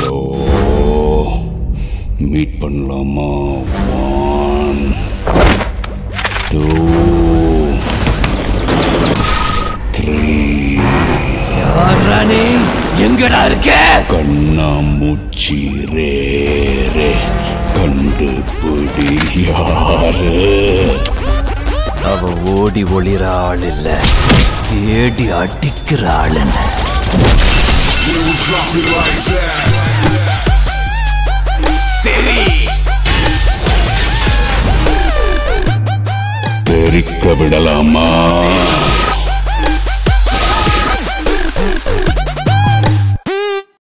Meet பண்ணலாமா? 1 2 3. யாரானே எங்கடா இருக்க? கண்ணாமூச்சி ரே கண்டுபிடி யாரு? அவ ஓடி ஒளிர ஆள் இல்ல, தேடி அடிக்கிற ஆளுன்னு. தெரிக்க விடலாமா?